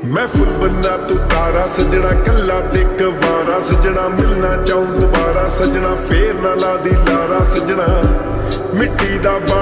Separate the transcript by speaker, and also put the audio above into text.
Speaker 1: मैं फुल बन्ना तू तारा सजना, कला ते कवारा सजना, मिलना चाहूं दोबारा सजना, फेर ना ला दी लारा सजना, मिट्टी दा